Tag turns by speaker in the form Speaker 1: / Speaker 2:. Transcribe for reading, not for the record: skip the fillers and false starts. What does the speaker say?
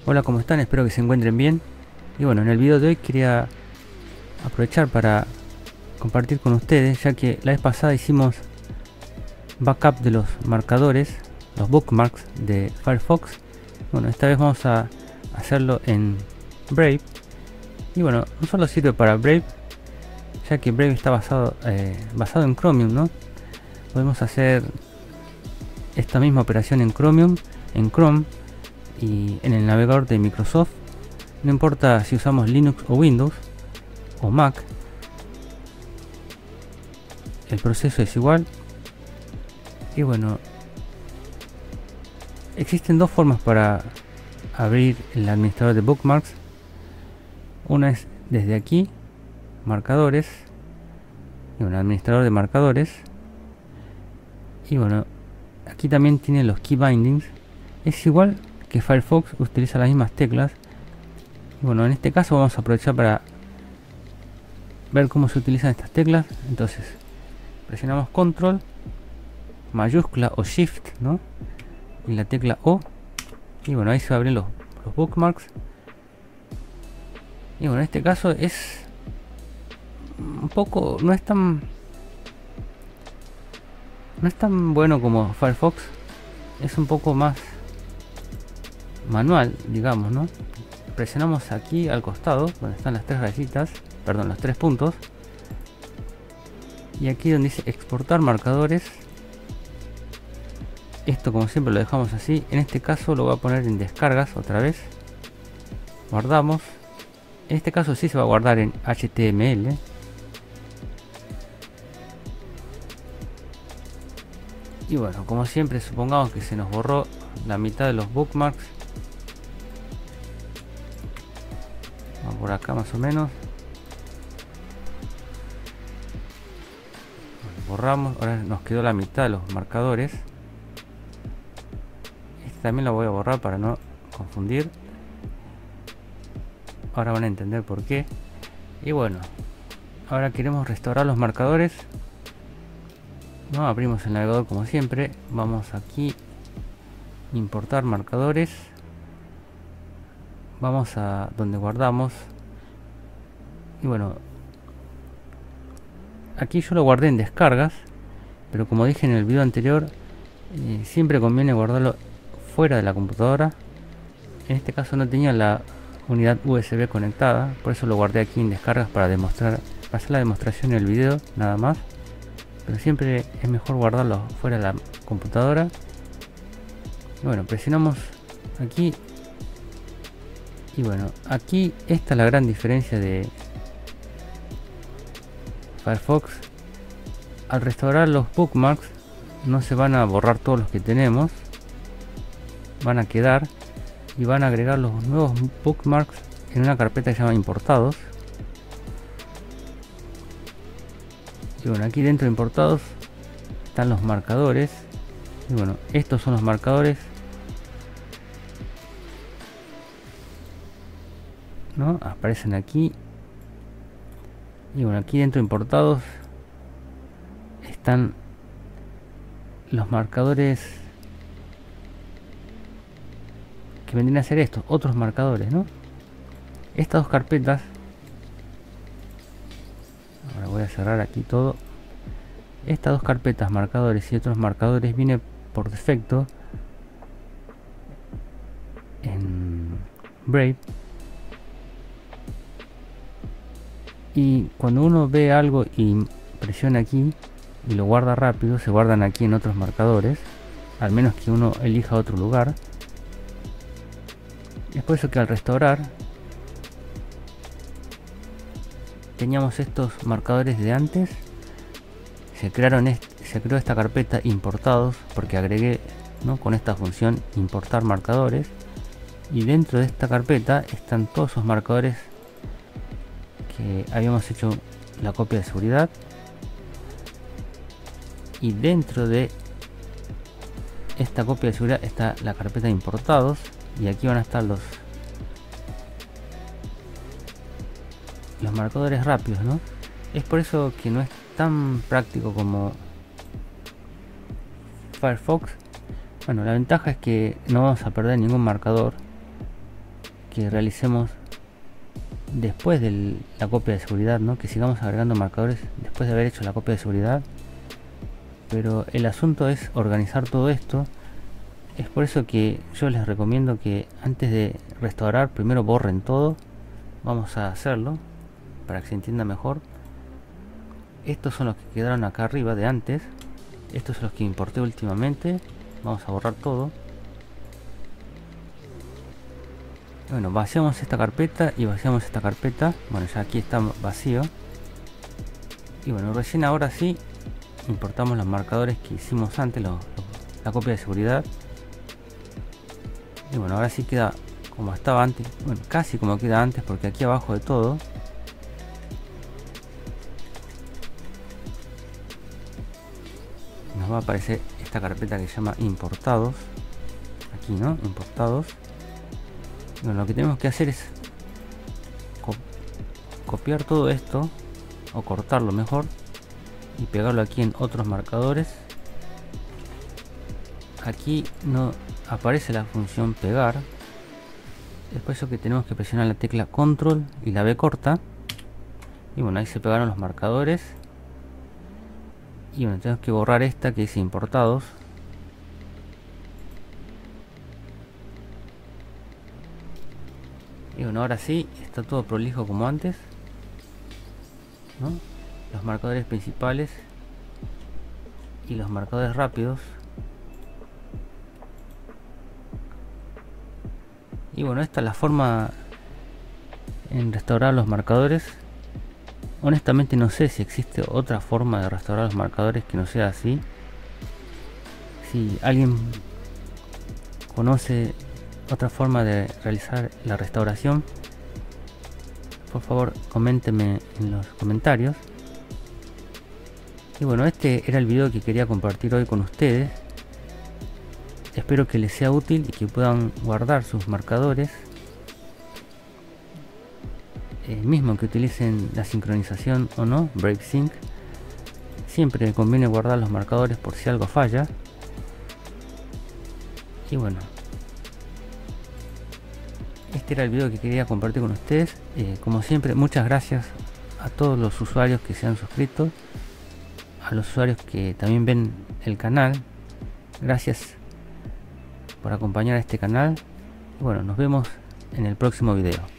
Speaker 1: Hola, ¿cómo están? Espero que se encuentren bien. Y bueno, en el video de hoy quería aprovechar para compartir con ustedes, ya que la vez pasada hicimos backup de los marcadores, los bookmarks de Firefox. Bueno, esta vez vamos a hacerlo en Brave. Y bueno, no solo sirve para Brave, ya que Brave está basado en Chromium, ¿no? Podemos hacer esta misma operación en Chromium, en Chrome y en el navegador de Microsoft. No importa si usamos Linux o Windows o Mac, el proceso es igual. Y bueno, existen dos formas para abrir el administrador de bookmarks. Una es desde aquí, marcadores, y un administrador de marcadores. Y bueno, aquí también tiene los key bindings. Es igual que Firefox, utiliza las mismas teclas. Y bueno, en este caso vamos a aprovechar para ver cómo se utilizan estas teclas. Entonces presionamos control mayúscula o shift, ¿no? Y la tecla O, y bueno, ahí se abren los bookmarks. Y bueno, en este caso es un poco, no es tan bueno como Firefox. Es un poco más manual, digamos, ¿no? Presionamos aquí al costado donde están las tres rayitas, perdón, los tres puntos, y aquí donde dice exportar marcadores, esto como siempre lo dejamos así. En este caso lo voy a poner en descargas otra vez, guardamos. En este caso sí se va a guardar en HTML. Y bueno, como siempre, supongamos que se nos borró la mitad de los bookmarks. Vamos por acá más o menos. Borramos, ahora nos quedó la mitad de los marcadores. Este también lo voy a borrar para no confundir. Ahora van a entender por qué. Y bueno, ahora queremos restaurar los marcadores, ¿no? Abrimos el navegador como siempre, vamos aquí, importar marcadores, vamos a donde guardamos. Y bueno, aquí yo lo guardé en descargas, pero como dije en el video anterior, siempre conviene guardarlo fuera de la computadora. En este caso no tenía la unidad USB conectada, por eso lo guardé aquí en descargas para demostrar, para hacer la demostración en el video nada más. Pero siempre es mejor guardarlo fuera de la computadora. Y bueno, presionamos aquí. Y bueno, aquí esta es la gran diferencia de Firefox. Al restaurar los bookmarks no se van a borrar todos los que tenemos, van a quedar y van a agregar los nuevos bookmarks en una carpeta que se llama importados. Y bueno, aquí dentro de importados están los marcadores. Y bueno, estos son los marcadores, ¿no? Aparecen aquí. Y bueno, aquí dentro de importados están los marcadores que vendrían a ser estos, otros marcadores, ¿no? Estas dos carpetas, ahora voy a cerrar aquí todo. Estas dos carpetas, marcadores y otros marcadores, viene por defecto en Brave. Y cuando uno ve algo y presiona aquí y lo guarda rápido, se guardan aquí en otros marcadores, al menos que uno elija otro lugar. Es por eso que al restaurar teníamos estos marcadores de antes. Se creó esta carpeta importados porque agregué, ¿no?, con esta función importar marcadores, y dentro de esta carpeta están todos esos marcadores que habíamos hecho la copia de seguridad. Y dentro de esta copia de seguridad está la carpeta de importados, y aquí van a estar los marcadores rápidos, ¿no? Es por eso que no es tan práctico como Firefox. Bueno, la ventaja es que no vamos a perder ningún marcador, que realicemos después de la copia de seguridad, ¿no? Que sigamos agregando marcadores después de haber hecho la copia de seguridad. Pero el asunto es organizar todo esto. Es por eso que yo les recomiendo que antes de restaurar primero borren todo. Vamos a hacerlo para que se entienda mejor. Estos son los que quedaron acá arriba de antes. Estos son los que importé últimamente. Vamos a borrar todo. Bueno, vaciamos esta carpeta y vaciamos esta carpeta. Bueno, ya aquí está vacío. Y bueno, recién ahora sí importamos los marcadores que hicimos antes, la copia de seguridad. Y bueno, ahora sí queda como estaba antes. Bueno, casi como queda antes, porque aquí abajo de todo nos va a aparecer esta carpeta que se llama importados. Aquí, ¿no? Importados. Bueno, lo que tenemos que hacer es copiar todo esto, o cortarlo mejor, y pegarlo aquí en otros marcadores. Aquí no aparece la función pegar. Después lo que tenemos que presionar la tecla control y la B corta. Y bueno, ahí se pegaron los marcadores. Y bueno, tenemos que borrar esta que dice importados. Y bueno, ahora sí, está todo prolijo como antes, ¿no? Los marcadores principales y los marcadores rápidos. Y bueno, esta es la forma en restaurar los marcadores. Honestamente no sé si existe otra forma de restaurar los marcadores que no sea así. Si alguien conoce otra forma de realizar la restauración, por favor coméntenme en los comentarios. Y bueno, este era el video que quería compartir hoy con ustedes. Espero que les sea útil y que puedan guardar sus marcadores, mismo que utilicen la sincronización o no, BraveSync. Siempre conviene guardar los marcadores por si algo falla. Y bueno, este era el video que quería compartir con ustedes. Como siempre, muchas gracias a todos los usuarios que se han suscrito, a los usuarios que también ven el canal. Gracias por acompañar a este canal. Y bueno, nos vemos en el próximo video.